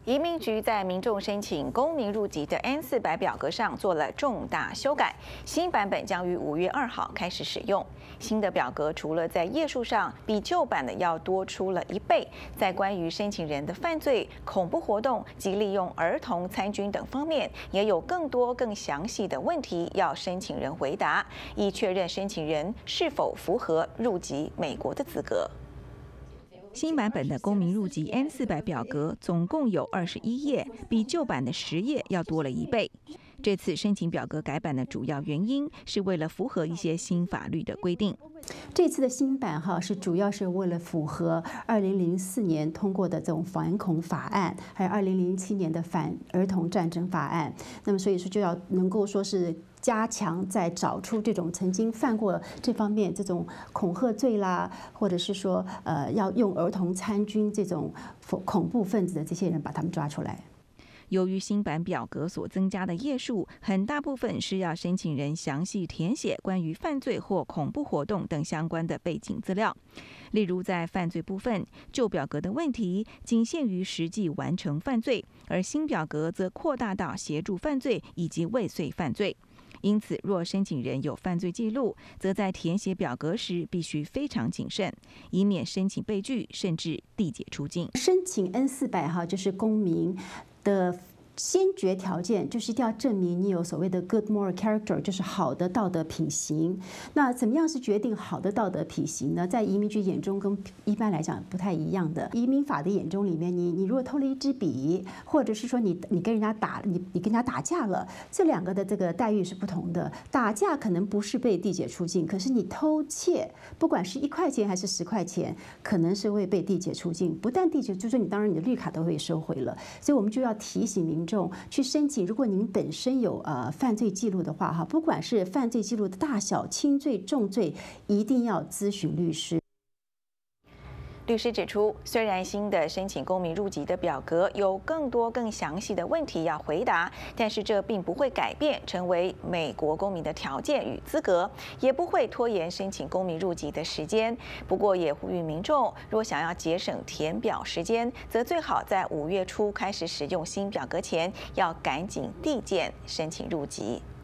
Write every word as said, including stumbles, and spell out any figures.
移民局在民众申请公民入籍的 N 四百表格上做了重大修改，新版本将于五月二号开始使用。新的表格除了在页数上比旧版的要多出了一倍，在关于申请人的犯罪、恐怖活动及利用儿童参军等方面，也有更多更详细的问题要申请人回答，以确认申请人是否符合入籍美国的资格。 新版本的公民入籍 N 四百表格总共有二十一页，比旧版的十页要多了一倍。这次申请表格改版的主要原因是为了符合一些新法律的规定。 这次的新版哈是主要是为了符合二零零四年通过的这种反恐法案，还有二零零七年的反儿童战争法案。那么所以说就要能够说是。 加强在找出这种曾经犯过这方面这种恐吓罪啦，或者是说呃要用儿童参军这种恐怖分子的这些人，把他们抓出来。 由于新版表格所增加的页数，很大部分是要申请人详细填写关于犯罪或恐怖活动等相关的背景资料。例如，在犯罪部分，旧表格的问题仅限于实际完成犯罪，而新表格则扩大到协助犯罪以及未遂犯罪。 因此，若申请人有犯罪记录，则在填写表格时必须非常谨慎，以免申请被拒甚至递解出境。 申请 N 四百哈，就是公民的。 先决条件就是一定要证明你有所谓的 good moral character， 就是好的道德品行。那怎么样是决定好的道德品行呢？在移民局眼中跟一般来讲不太一样的。移民法的眼中里面，你你如果偷了一支笔，或者是说你你跟人家打你你跟人家打架了，这两个的这个待遇是不同的。打架可能不是被递解出境，可是你偷窃，不管是一块钱还是十块钱，可能是会被递解出境。不但递解，就是你当然你的绿卡都会收回了。所以我们就要提醒民。 去申请，如果您本身有呃犯罪记录的话，哈，不管是犯罪记录的大小、轻罪、重罪，一定要咨询律师。 律师指出，虽然新的申请公民入籍的表格有更多更详细的问题要回答，但是这并不会改变成为美国公民的条件与资格，也不会拖延申请公民入籍的时间。不过，也呼吁民众，若想要节省填表时间，则最好在五月初开始使用新表格前，要赶紧递件申请入籍。